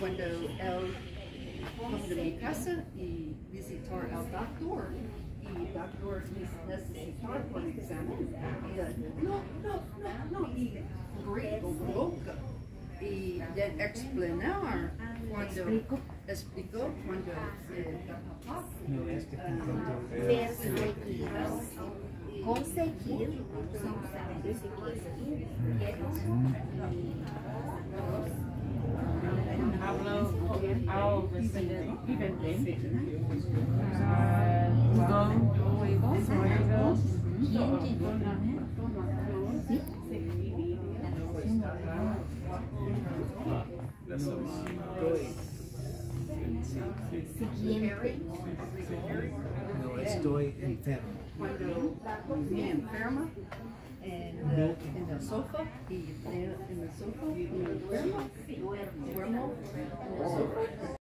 cuando él come de mi casa y visitar al doctor, y el doctor necesitar por examen, y no, y grito loca. Y de explicar cuando explicó cuando conseguir hablo No, estoy enfermo. Cuando me enferma en el sofá y en el sofá y duermo en el sofá.